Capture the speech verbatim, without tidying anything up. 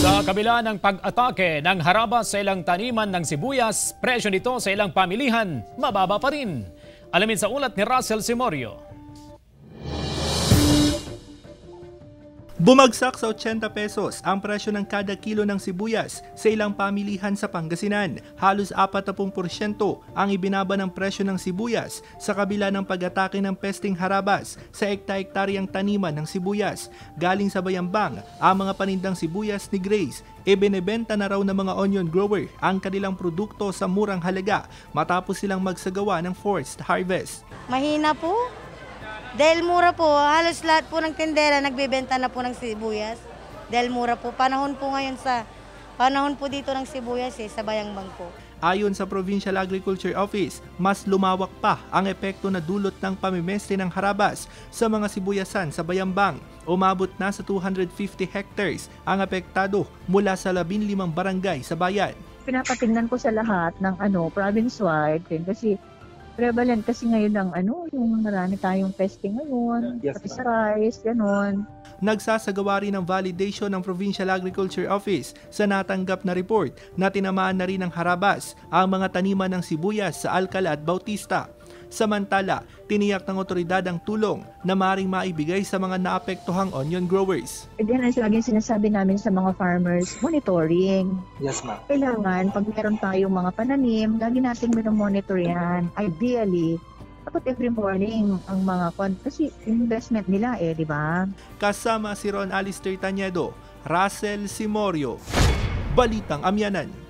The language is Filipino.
Sa kabila ng pag-atake ng harabas sa ilang taniman ng sibuyas, presyo nito sa ilang pamilihan mababa pa rin. Alamin sa ulat ni Russell Simorio. Bumagsak sa eighty pesos ang presyo ng kada kilo ng sibuyas sa ilang pamilihan sa Pangasinan. Halos forty percent ang ibinaba ng presyo ng sibuyas sa kabila ng pag-atake ng pesting harabas sa ekta-ektaryang taniman ng sibuyas. Galing sa Bayambang, ang mga panindang sibuyas ni Grace, ibinebenta na raw ng mga onion grower ang kanilang produkto sa murang halaga matapos silang magsagawa ng forced harvest. Mahina po. Dahil mura po, halos lahat po ng tindera nagbebenta na po ng sibuyas. Dahil mura po, panahon po ngayon sa, panahon po dito ng sibuyas eh, sa Bayambang po. Ayon sa Provincial Agriculture Office, mas lumawak pa ang epekto na dulot ng pamimeste ng harabas sa mga sibuyasan sa Bayambang. Umabot na sa two hundred fifty hectares ang apektado mula sa labing limang barangay sa bayan. Pinapatingnan ko sa lahat ng ano, province-wide kasi prevalent kasi ngayon ang ano, yung marami tayong pesting ngayon, yes, pati sa rice, gano'n. Nagsasagawa rin ng validation ng Provincial Agriculture Office sa natanggap na report na tinamaan na rin ng harabas ang mga taniman ng sibuyas sa Alcala at Bautista. Samantala, tiniyak ng otoridad ang tulong na maaaring maibigay sa mga naapektuhang onion growers. Again, as laging sinasabi namin sa mga farmers, monitoring. Yes, ma'am. Kailangan, pag meron tayong mga pananim, lagi natin minomonitor yan. Ideally, dapat every morning ang mga, kasi investment nila eh, di ba? Kasama si Ron Alistair Tañedo, Russell Simorio, Balitang Amyanan.